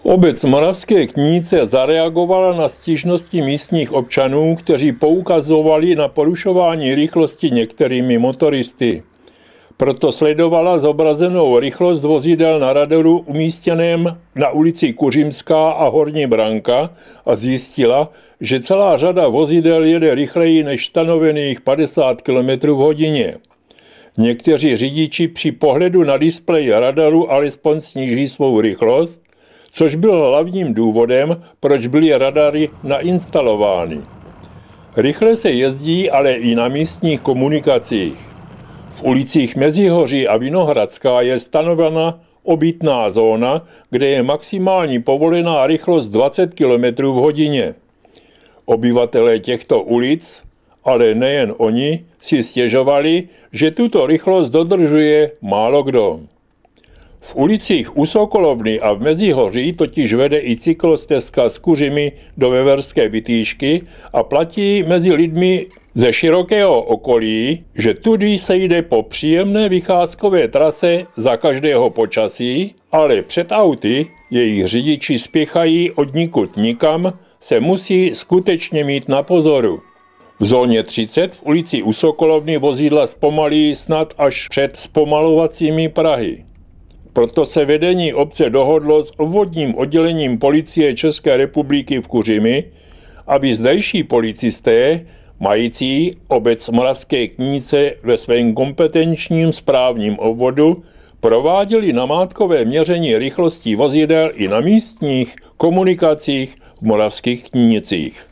Obec Moravské Knínice zareagovala na stížnosti místních občanů, kteří poukazovali na porušování rychlosti některými motoristy. Proto sledovala zobrazenou rychlost vozidel na radaru umístěném na ulici Kuřimská a Horní Branka a zjistila, že celá řada vozidel jede rychleji než stanovených 50 km/h. Někteří řidiči při pohledu na displej radaru alespoň sníží svou rychlost, což byl hlavním důvodem, proč byly radary nainstalovány. Rychle se jezdí ale i na místních komunikacích. V ulicích Mezihoří a Vinohradská je stanovena obytná zóna, kde je maximální povolená rychlost 20 km/h. Obyvatelé těchto ulic, ale nejen oni, si stěžovali, že tuto rychlost dodržuje málo kdo. V ulicích u Sokolovny a v Mezihoří totiž vede i cyklostezka z Kuřimy do Veverské Bytýšky a platí mezi lidmi ze širokého okolí, že tudy se jde po příjemné vycházkové trase za každého počasí, ale před auty, jejich řidiči spěchají odnikud nikam, se musí skutečně mít na pozoru. V zóně 30 v ulici u Sokolovny vozidla zpomalí snad až před zpomalovacími prahy. Proto se vedení obce dohodlo s obvodním oddělením policie České republiky v Kuřimi, aby zdejší policisté, mající obec Moravské Knínice ve svém kompetenčním správním obvodu, prováděli namátkové měření rychlostí vozidel i na místních komunikacích v Moravských Knínicích.